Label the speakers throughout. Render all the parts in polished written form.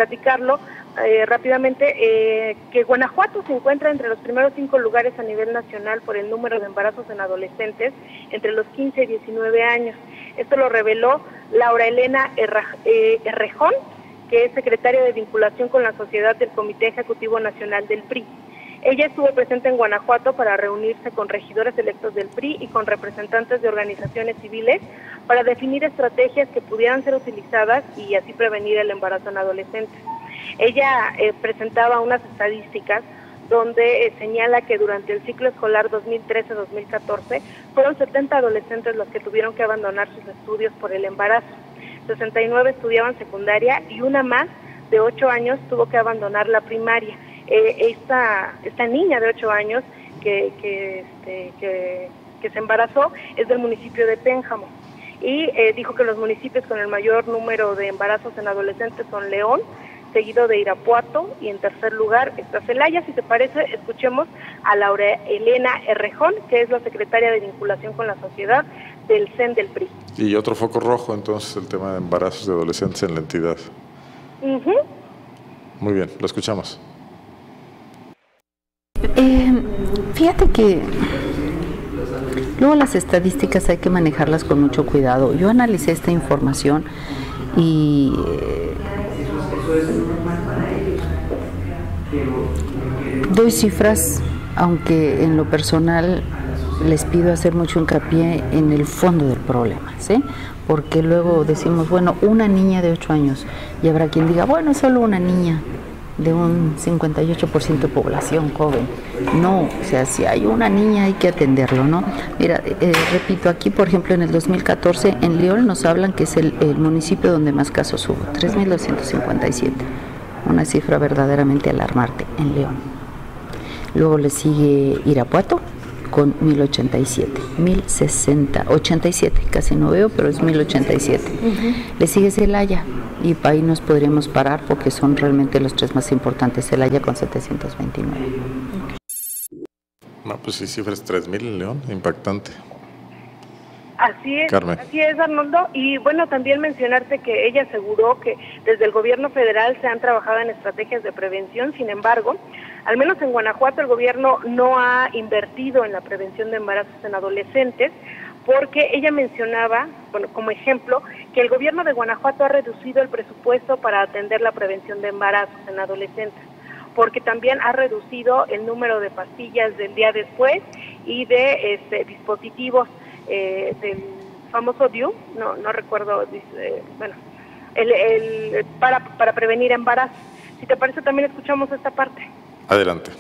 Speaker 1: platicarlo rápidamente, que Guanajuato se encuentra entre los primeros 5 lugares a nivel nacional por el número de embarazos en adolescentes entre los 15 y 19 años. Esto lo reveló Laura Elena Errejón, que es secretaria de vinculación con la sociedad del Comité Ejecutivo Nacional del PRI. Ella estuvo presente en Guanajuato para reunirse con regidores electos del PRI y con representantes de organizaciones civiles para definir estrategias que pudieran ser utilizadas y así prevenir el embarazo en adolescentes. Ella presentaba unas estadísticas donde señala que durante el ciclo escolar 2013-2014 fueron 70 adolescentes los que tuvieron que abandonar sus estudios por el embarazo. 69 estudiaban secundaria y una más de 8 años tuvo que abandonar la primaria. Esta niña de 8 años que se embarazó es del municipio de Pénjamo y dijo que los municipios con el mayor número de embarazos en adolescentes son León, seguido de Irapuato, y en tercer lugar está Celaya. Si te parece, escuchemos a Laura Elena Errejón, que es la secretaria de vinculación con la sociedad del CEN del PRI.
Speaker 2: Y otro foco rojo, entonces, el tema de embarazos de adolescentes en la entidad. Muy bien, lo escuchamos.
Speaker 3: Fíjate que luego las estadísticas hay que manejarlas con mucho cuidado. Yo analicé esta información y doy cifras, aunque en lo personal les pido hacer mucho hincapié en el fondo del problema, ¿sí? Porque luego decimos, bueno, una niña de 8 años, y habrá quien diga, bueno, es solo una niña de un 58% de población joven. No, o sea, si hay una niña hay que atenderlo, ¿no? Mira, repito, aquí por ejemplo en el 2014 en León nos hablan que es el municipio donde más casos hubo, 3.257, una cifra verdaderamente alarmante en León. Luego le sigue Irapuato con 1.087, 87, casi no veo, pero es 1.087. Le sigue Celaya, y ahí nos podríamos parar porque son realmente los 3 más importantes. Celaya con 729.
Speaker 2: No, pues sí, cifras 3.000 en León, impactante.
Speaker 1: Así es,
Speaker 2: Carmen.
Speaker 1: Así es, Arnoldo. Y bueno, también mencionarte que ella aseguró que desde el gobierno federal se han trabajado en estrategias de prevención. Sin embargo, al menos en Guanajuato el gobierno no ha invertido en la prevención de embarazos en adolescentes, porque ella mencionaba, bueno, como ejemplo, que el gobierno de Guanajuato ha reducido el presupuesto para atender la prevención de embarazos en adolescentes, porque también ha reducido el número de pastillas del día después y de dispositivos del famoso DIU, no recuerdo, bueno, para prevenir embarazos. Si te parece, también escuchamos esta parte.
Speaker 2: Adelante.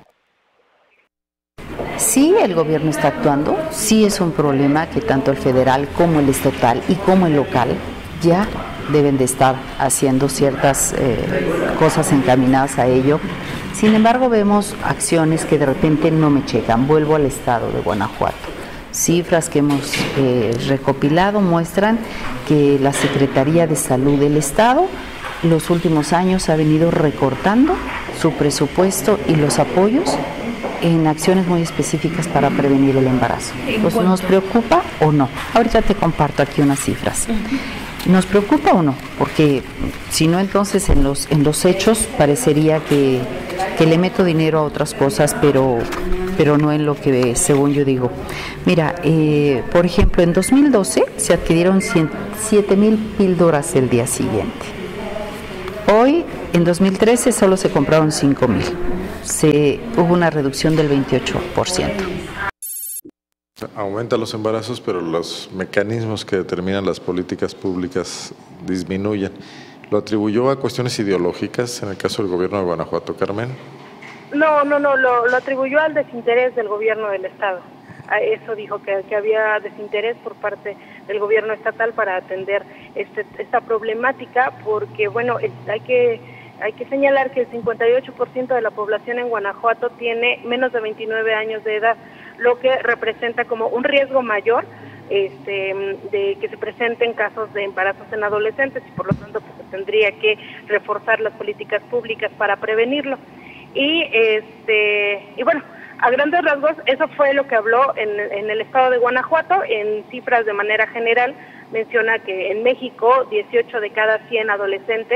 Speaker 3: Sí, el gobierno está actuando, sí es un problema que tanto el federal como el estatal y como el local ya deben de estar haciendo ciertas cosas encaminadas a ello. Sin embargo, vemos acciones que de repente no me checan. Vuelvo al estado de Guanajuato. Cifras que hemos recopilado muestran que la Secretaría de Salud del Estado los últimos años ha venido recortando su presupuesto y los apoyos en acciones muy específicas para prevenir el embarazo. Pues, ¿nos preocupa o no? Ahorita te comparto aquí unas cifras. ¿Nos preocupa o no? Porque si no, entonces en los hechos parecería que le meto dinero a otras cosas, pero no en lo que según yo digo. Mira, por ejemplo, en 2012 se adquirieron 7,000 píldoras el día siguiente. Hoy, en 2013, solo se compraron 5,000. Hubo una reducción del 28%.
Speaker 2: Aumenta los embarazos, pero los mecanismos que determinan las políticas públicas disminuyen. ¿Lo atribuyó a cuestiones ideológicas en el caso del gobierno de Guanajuato, Carmen?
Speaker 1: No, lo atribuyó al desinterés del gobierno del estado. A eso dijo que había desinterés por parte del gobierno estatal para atender esta problemática, porque bueno, hay que señalar que el 58% de la población en Guanajuato tiene menos de 29 años de edad, lo que representa como un riesgo mayor de que se presenten casos de embarazos en adolescentes, y por lo tanto pues, se tendría que reforzar las políticas públicas para prevenirlo. Y bueno, a grandes rasgos eso fue lo que habló en el estado de Guanajuato. En cifras de manera general menciona que en México 18 de cada 100 adolescentes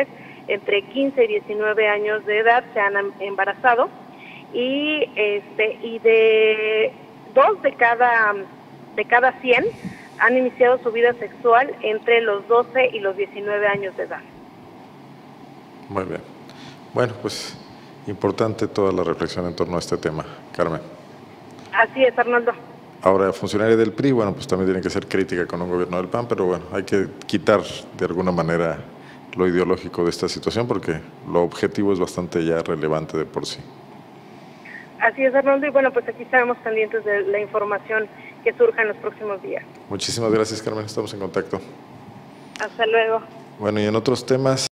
Speaker 1: entre 15 y 19 años de edad se han embarazado y de 2 de cada 100 han iniciado su vida sexual entre los 12 y los 19 años de edad.
Speaker 2: Muy bien. Bueno, pues importante toda la reflexión en torno a este tema, Carmen.
Speaker 1: Así es, Arnoldo.
Speaker 2: Ahora, funcionaria del PRI, bueno, pues también tiene que ser crítica con un gobierno del PAN, pero bueno, hay que quitar de alguna manera lo ideológico de esta situación porque lo objetivo es bastante ya relevante de por sí.
Speaker 1: Así es, Arnoldo, y bueno, pues aquí estaremos pendientes de la información que surja en los próximos días.
Speaker 2: Muchísimas gracias, Carmen, estamos en contacto.
Speaker 1: Hasta luego.
Speaker 2: Bueno, y en otros temas...